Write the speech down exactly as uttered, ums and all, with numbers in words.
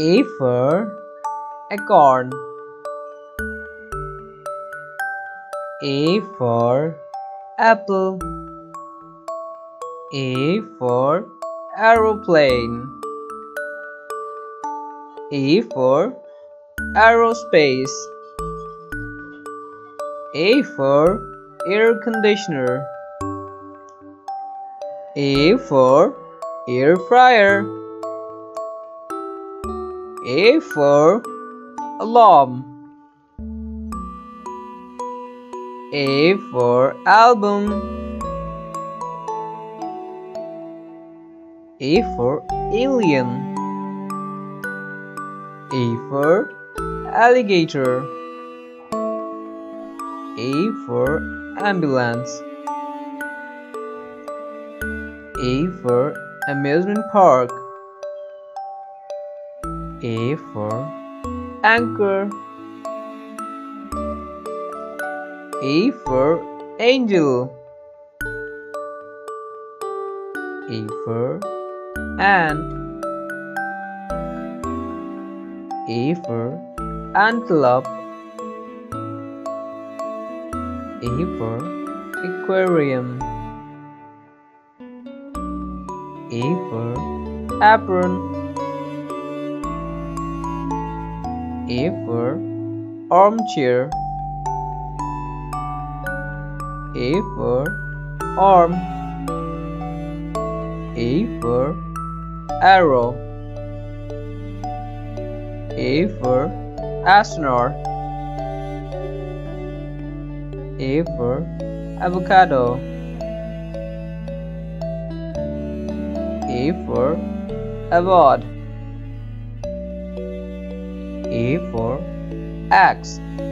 A for acorn. A for apple. A for aeroplane. A for aerospace. A for air conditioner. A for air fryer. A for alarm. A for album. A for alien. A for alligator. A for ambulance. A for amusement park. A for anchor. A for angel. A for ant. A for antelope. A for aquarium. A for apron. A for armchair. A for arm. A for arrow. A for astronaut. A for avocado. A for award. A for axe.